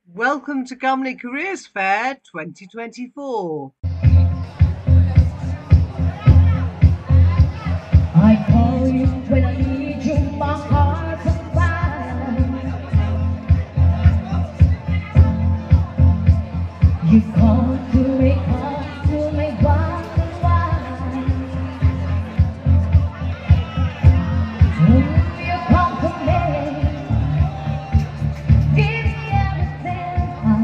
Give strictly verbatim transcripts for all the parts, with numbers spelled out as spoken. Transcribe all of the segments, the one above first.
Welcome to Gumley Careers Fair twenty twenty-four. I call you when I need you, my heart's on fire. You come to me, come to me, why, why? When you come to me, give me everything I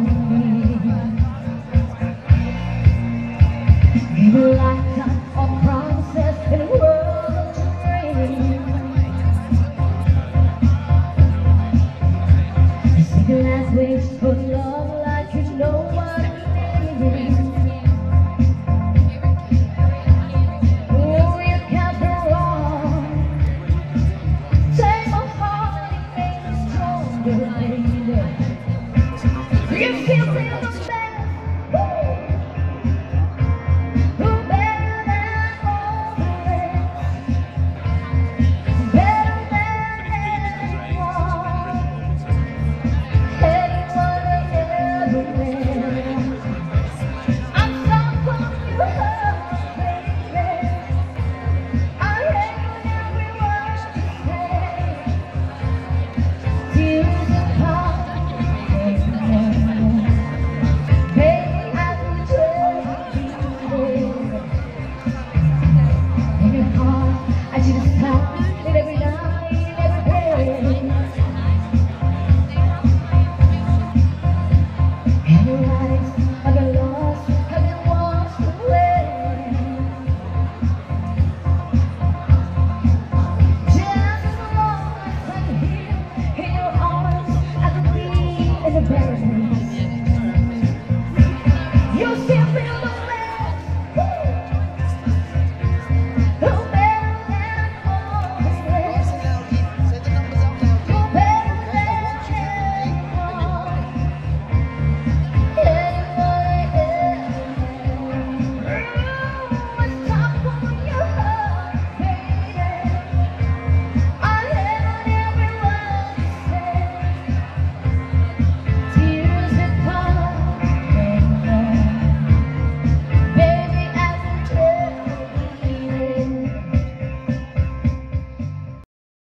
need. Give a lifetime of promises and a world to dream. See the last wish for love like you know what it means. Oh, you can't go wrong. Take my heart and make it stronger, baby. You still feel the best. Better